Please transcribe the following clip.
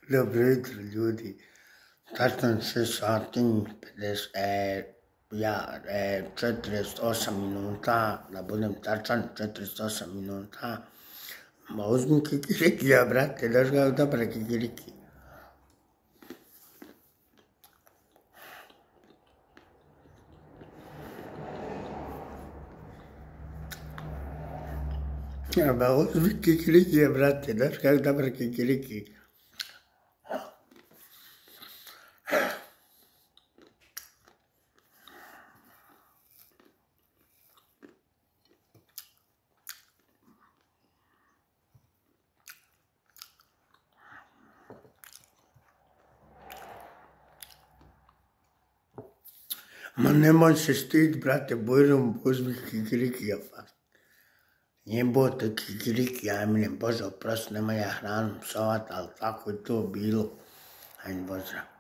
Dobro jutro, ljudi. Tačno 6 sati, 48 minuta, da budem tačan, 48 minuta. Ma uzmi kikirikija, brate, daš ga dobre kikiriki. Ma uzmi kikirikija, brate, daš ga dobre kikiriki. Ma nemoj se stid, brate, bojrom, uzmi kikirikija fast. Jebote kikiriki, ajme, Bože, oprosti, nema ja hranu psovat, ali tako je to bilo. Ajme, Bože.